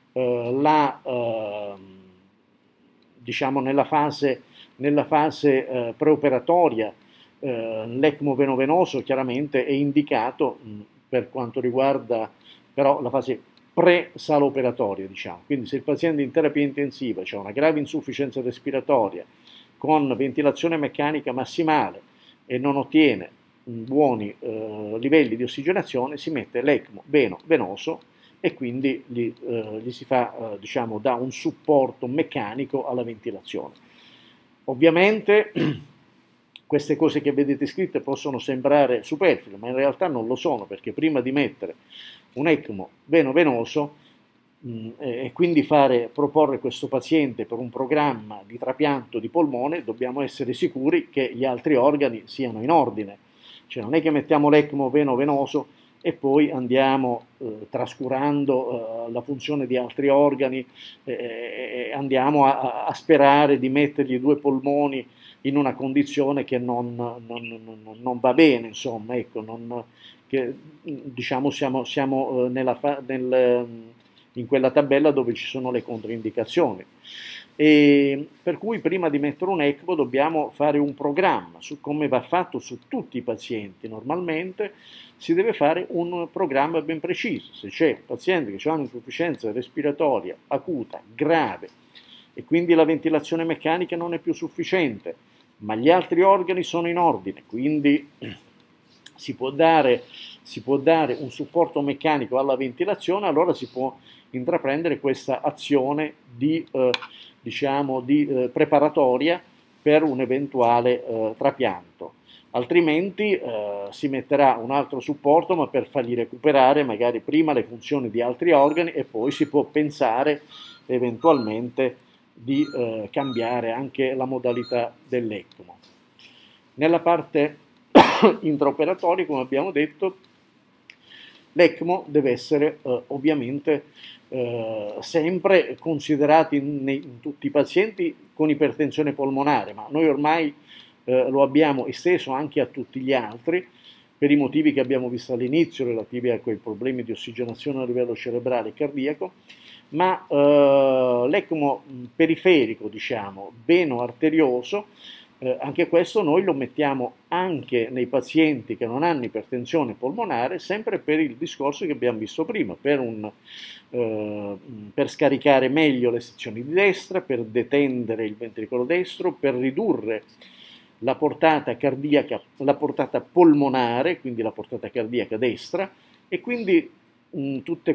diciamo nella fase preoperatoria l'ECMO venovenoso chiaramente è indicato per quanto riguarda però la fase pre-sala operatoria, diciamo. Quindi se il paziente in terapia intensiva ha una grave insufficienza respiratoria con ventilazione meccanica massimale e non ottiene buoni livelli di ossigenazione, si mette l'ECMO venoso e quindi gli si fa, diciamo, dà un supporto meccanico alla ventilazione. Ovviamente queste cose che vedete scritte possono sembrare superflue, ma in realtà non lo sono, perché prima di mettere un ECMO venoso e quindi proporre questo paziente per un programma di trapianto di polmone, dobbiamo essere sicuri che gli altri organi siano in ordine. Cioè non è che mettiamo l'ECMO venoso e poi andiamo trascurando la funzione di altri organi, andiamo a sperare di mettergli due polmoni in una condizione che non va bene, insomma, ecco, diciamo siamo in quella tabella dove ci sono le controindicazioni. E per cui prima di mettere un ECMO dobbiamo fare un programma, come va fatto su tutti i pazienti. Normalmente si deve fare un programma ben preciso. Se c'è un paziente che ha un'insufficienza respiratoria acuta, grave, e quindi la ventilazione meccanica non è più sufficiente, ma gli altri organi sono in ordine, quindi si può dare un supporto meccanico alla ventilazione, allora si può intraprendere questa azione diciamo, preparatoria per un eventuale trapianto. Altrimenti si metterà un altro supporto, ma per fargli recuperare magari prima le funzioni di altri organi, e poi si può pensare eventualmente di cambiare anche la modalità dell'ECMO. Nella parte intraoperatoria, come abbiamo detto, l'ECMO deve essere ovviamente sempre considerato in tutti i pazienti con ipertensione polmonare, ma noi ormai lo abbiamo esteso anche a tutti gli altri, per i motivi che abbiamo visto all'inizio relativi a quei problemi di ossigenazione a livello cerebrale e cardiaco, ma l'ECMO periferico, diciamo, veno-arterioso, anche questo noi lo mettiamo anche nei pazienti che non hanno ipertensione polmonare, sempre per il discorso che abbiamo visto prima, per scaricare meglio le sezioni di destra, per detendere il ventricolo destro, per ridurre la portata cardiaca, la portata polmonare, quindi la portata cardiaca destra, e quindi tutti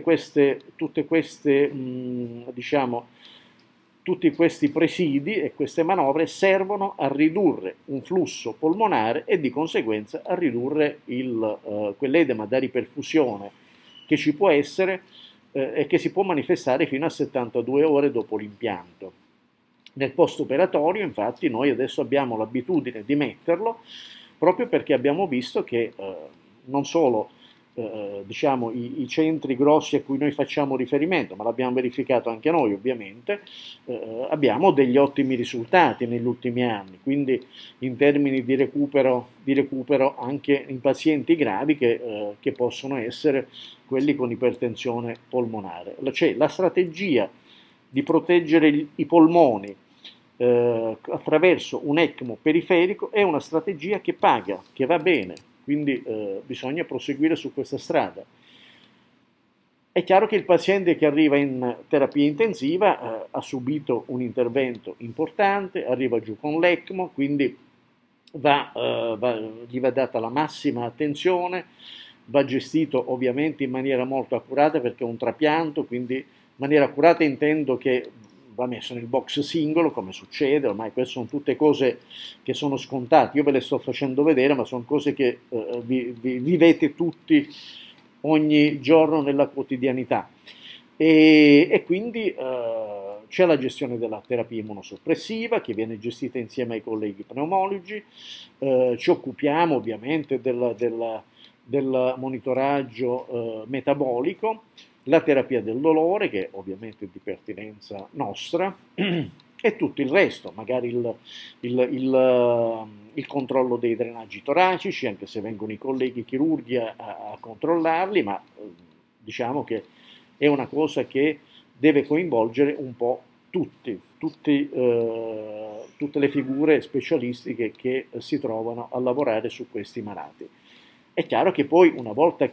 questi presidi e queste manovre servono a ridurre un flusso polmonare e di conseguenza a ridurre quell'edema da riperfusione che ci può essere e che si può manifestare fino a 72 ore dopo l'impianto. Nel post-operatorio, infatti, noi adesso abbiamo l'abitudine di metterlo proprio perché abbiamo visto che non solo diciamo, i centri grossi a cui noi facciamo riferimento, ma l'abbiamo verificato anche noi ovviamente, abbiamo degli ottimi risultati negli ultimi anni, quindi in termini di recupero anche in pazienti gravi che possono essere quelli con ipertensione polmonare. Cioè, la strategia di proteggere i polmoni attraverso un ECMO periferico è una strategia che paga, che va bene, quindi bisogna proseguire su questa strada. È chiaro che il paziente che arriva in terapia intensiva ha subito un intervento importante, arriva giù con l'ECMO, quindi gli va data la massima attenzione, va gestito ovviamente in maniera molto accurata perché è un trapianto, quindi in maniera accurata intendo che va messo nel box singolo, come succede, ormai queste sono tutte cose che sono scontate, io ve le sto facendo vedere, ma sono cose che vivete tutti ogni giorno nella quotidianità. E quindi c'è la gestione della terapia immunosoppressiva che viene gestita insieme ai colleghi pneumologi, ci occupiamo ovviamente del monitoraggio metabolico, la terapia del dolore, che ovviamente è di pertinenza nostra, e tutto il resto, magari il controllo dei drenaggi toracici, anche se vengono i colleghi chirurghi a controllarli, ma diciamo che è una cosa che deve coinvolgere un po' tutte le figure specialistiche che si trovano a lavorare su questi malati. È chiaro che poi una volta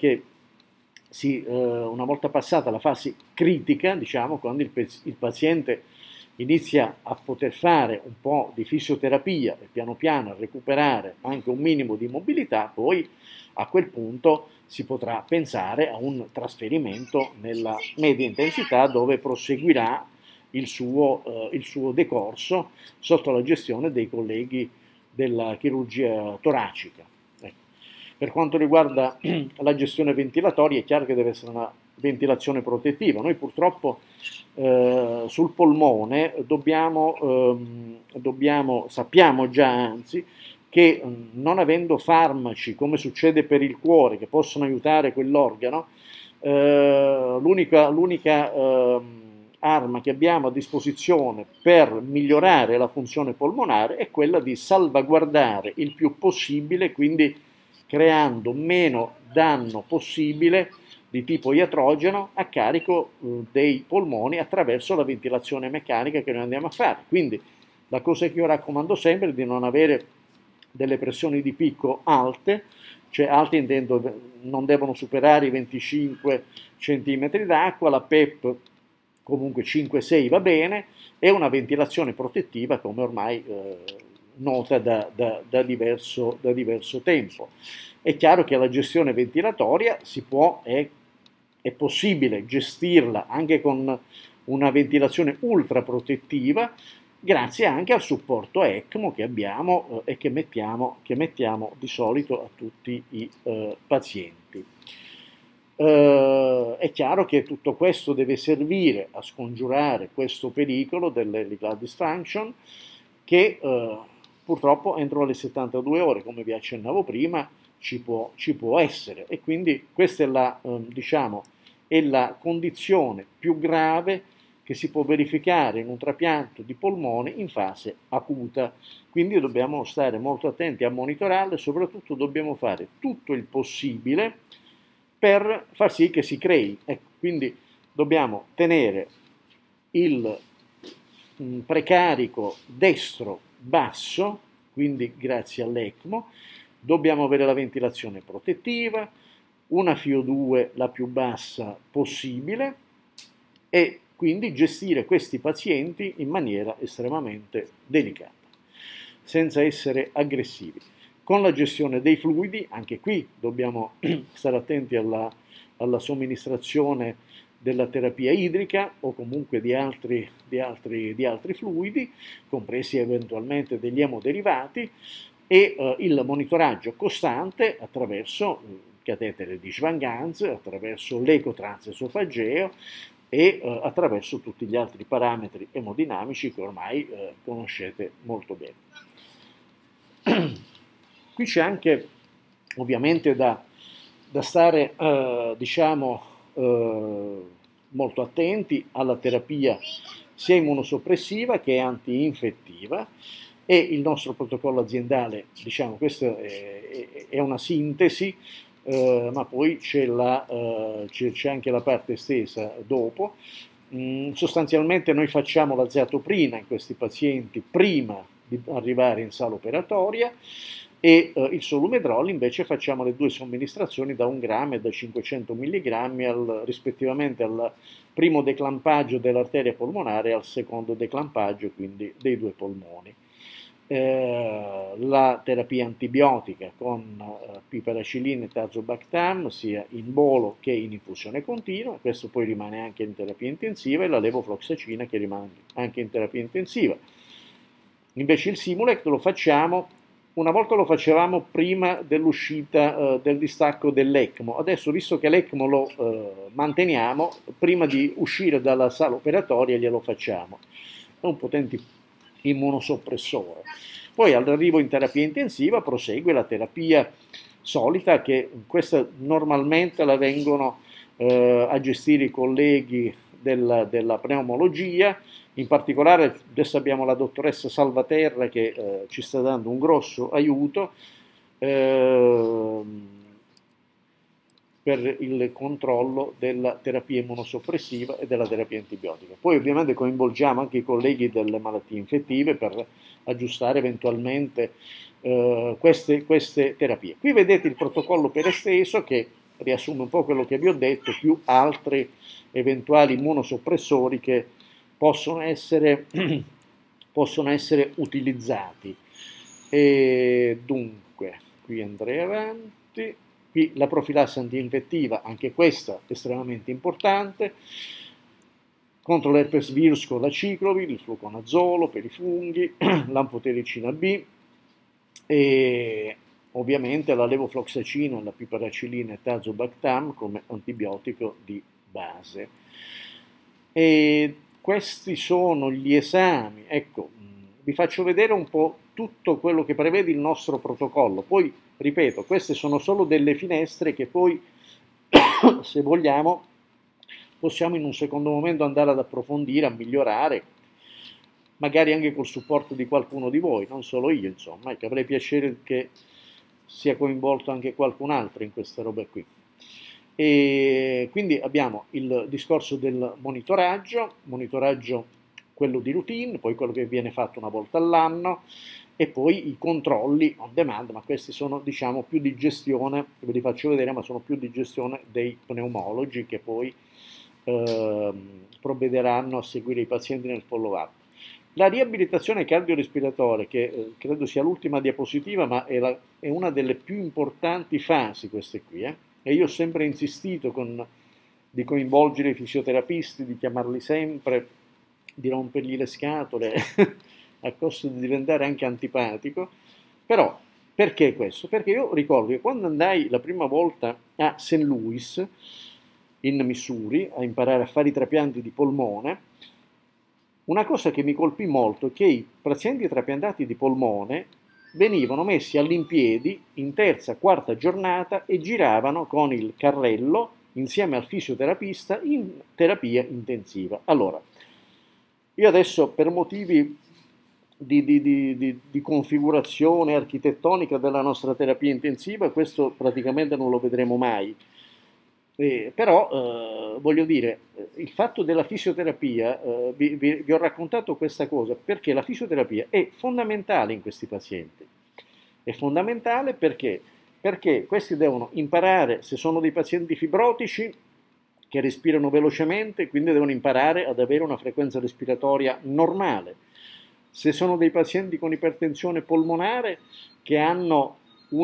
passata la fase critica, diciamo, quando il paziente inizia a poter fare un po' di fisioterapia e piano piano a recuperare anche un minimo di mobilità, poi a quel punto si potrà pensare a un trasferimento nella media intensità dove proseguirà il suo decorso sotto la gestione dei colleghi della chirurgia toracica. Per quanto riguarda la gestione ventilatoria, è chiaro che deve essere una ventilazione protettiva. Noi purtroppo sul polmone sappiamo già anzi che non avendo farmaci, come succede per il cuore, che possono aiutare quell'organo, l'unica arma che abbiamo a disposizione per migliorare la funzione polmonare è quella di salvaguardare il più possibile, quindi creando meno danno possibile di tipo iatrogeno a carico dei polmoni attraverso la ventilazione meccanica che noi andiamo a fare. Quindi la cosa che io raccomando sempre è di non avere delle pressioni di picco alte, cioè alte intendo non devono superare i 25 cm d'acqua, la PEP comunque 5-6 va bene, e una ventilazione protettiva come ormai nota da diverso tempo. È chiaro che la gestione ventilatoria è possibile gestirla anche con una ventilazione ultra protettiva, grazie anche al supporto ECMO che abbiamo e che mettiamo di solito a tutti i pazienti. È chiaro che tutto questo deve servire a scongiurare questo pericolo dell'auricular dysfunction che purtroppo entro le 72 ore, come vi accennavo prima, ci può essere, e quindi questa è la condizione più grave che si può verificare in un trapianto di polmone in fase acuta. Quindi dobbiamo stare molto attenti a monitorarlo e soprattutto dobbiamo fare tutto il possibile per far sì che si crei. Quindi dobbiamo tenere il precarico destro basso, quindi grazie all'ECMO, dobbiamo avere la ventilazione protettiva, una FiO2 la più bassa possibile e quindi gestire questi pazienti in maniera estremamente delicata, senza essere aggressivi. Con la gestione dei fluidi, anche qui dobbiamo stare attenti alla somministrazione della terapia idrica o comunque di altri fluidi, compresi eventualmente degli emoderivati, e il monitoraggio costante attraverso catetere di Schwann-Ganz, attraverso l'ecotransesofageo e attraverso tutti gli altri parametri emodinamici che ormai conoscete molto bene. Qui c'è anche ovviamente da stare molto attenti alla terapia sia immunosoppressiva che antinfettiva, e il nostro protocollo aziendale, questa è una sintesi, ma poi c'è anche la parte estesa dopo. Sostanzialmente noi facciamo l'azeatoprina in questi pazienti prima di arrivare in sala operatoria e il solumedrol invece facciamo le due somministrazioni da 1 grammo e da 500 mg rispettivamente al primo declampaggio dell'arteria polmonare e al secondo declampaggio, quindi dei due polmoni. La terapia antibiotica con piperacillina e tazobactam sia in bolo che in infusione continua, questo poi rimane anche in terapia intensiva, e la levofloxacina che rimane anche in terapia intensiva. Invece il Simulect lo facciamo, una volta lo facevamo prima dell'uscita del distacco dell'ECMO, adesso visto che l'ECMO lo manteniamo, prima di uscire dalla sala operatoria glielo facciamo. È un potente immunosoppressore. Poi all'arrivo in terapia intensiva prosegue la terapia solita, che questa normalmente la vengono a gestire i colleghi della pneumologia, in particolare adesso abbiamo la dottoressa Salvaterra che ci sta dando un grosso aiuto per il controllo della terapia immunosoppressiva e della terapia antibiotica. Poi ovviamente coinvolgiamo anche i colleghi delle malattie infettive per aggiustare eventualmente queste terapie. Qui vedete il protocollo per esteso che riassume un po' quello che vi ho detto, più altri eventuali immunosoppressori che possono essere utilizzati. E dunque, qui andrei avanti. Qui la profilassi antinfettiva, anche questa estremamente importante, contro l'herpes virus con la ciclovir, il fluconazolo per i funghi, l'amfotericina B e ovviamente la levofloxacina, la piperacillina e tazobactam come antibiotico di base. E questi sono gli esami. Ecco, vi faccio vedere un po' tutto quello che prevede il nostro protocollo. Poi, ripeto, queste sono solo delle finestre che poi, se vogliamo, possiamo in un secondo momento andare ad approfondire, a migliorare, magari anche col supporto di qualcuno di voi, non solo io, insomma, che avrei piacere che sia coinvolto anche qualcun altro in queste robe qui. E quindi abbiamo il discorso del monitoraggio quello di routine, poi quello che viene fatto una volta all'anno, e poi i controlli on demand, ma questi sono diciamo più di gestione, ve li faccio vedere, ma sono più di gestione dei pneumologi che poi provvederanno a seguire i pazienti nel follow-up. La riabilitazione cardiorespiratoria, che credo sia l'ultima diapositiva, ma è una delle più importanti fasi queste qui, e io ho sempre insistito di coinvolgere i fisioterapisti, di chiamarli sempre, di rompergli le scatole a costo di diventare anche antipatico. Però perché questo? Perché io ricordo che quando andai la prima volta a St. Louis in Missouri a imparare a fare i trapianti di polmone, una cosa che mi colpì molto è che i pazienti trapiantati di polmone venivano messi all'impiedi in terza, quarta giornata e giravano con il carrello insieme al fisioterapista in terapia intensiva. Allora, io adesso per motivi di configurazione architettonica della nostra terapia intensiva, questo praticamente non lo vedremo mai. Però voglio dire, il fatto della fisioterapia, vi ho raccontato questa cosa perché la fisioterapia è fondamentale in questi pazienti. È fondamentale perché questi devono imparare, se sono dei pazienti fibrotici che respirano velocemente, quindi devono imparare ad avere una frequenza respiratoria normale. Se sono dei pazienti con ipertensione polmonare che hanno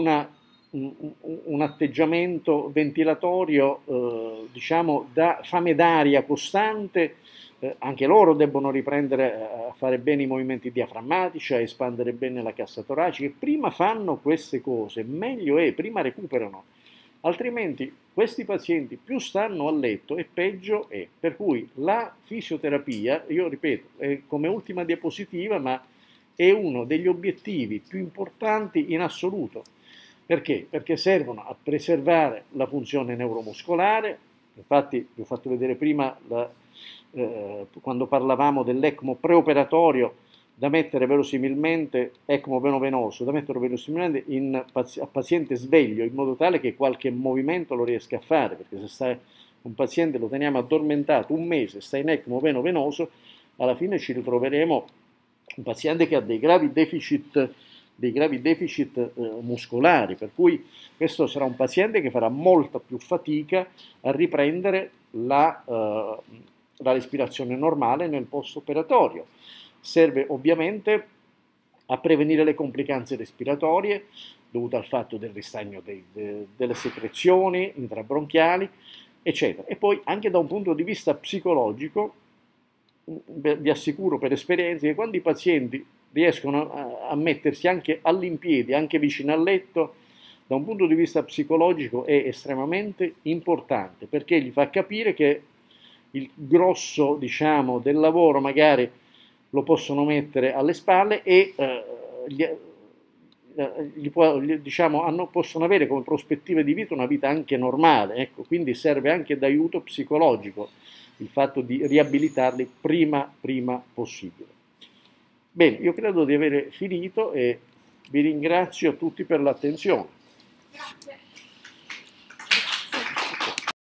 un atteggiamento ventilatorio, diciamo, da fame d'aria costante, anche loro debbono riprendere a fare bene i movimenti diaframmatici, a espandere bene la cassa toracica. Prima fanno queste cose, meglio è, prima recuperano. Altrimenti questi pazienti più stanno a letto e peggio è. Per cui la fisioterapia, io ripeto, è come ultima diapositiva, ma è uno degli obiettivi più importanti in assoluto. Perché? Perché servono a preservare la funzione neuromuscolare. Infatti vi ho fatto vedere prima quando parlavamo dell'ECMO preoperatorio, da mettere verosimilmente, ECMO venovenoso, da mettere verosimilmente a paziente sveglio, in modo tale che qualche movimento lo riesca a fare, perché se sta un paziente lo teniamo addormentato un mese, sta in ECMO veno-venoso, alla fine ci ritroveremo un paziente che ha dei gravi deficit muscolari, per cui questo sarà un paziente che farà molta più fatica a riprendere la respirazione normale nel post-operatorio. Serve ovviamente a prevenire le complicanze respiratorie dovute al fatto del ristagno delle secrezioni intrabronchiali, eccetera. E poi anche da un punto di vista psicologico, vi assicuro per esperienza che quando i pazienti riescono a mettersi anche all'impiedi, anche vicino al letto, da un punto di vista psicologico è estremamente importante, perché gli fa capire che il grosso, diciamo, del lavoro magari lo possono mettere alle spalle e possono avere come prospettive di vita una vita anche normale, ecco, quindi serve anche d'aiuto psicologico il fatto di riabilitarli prima possibile. Bene, io credo di aver finito e vi ringrazio a tutti per l'attenzione. Grazie.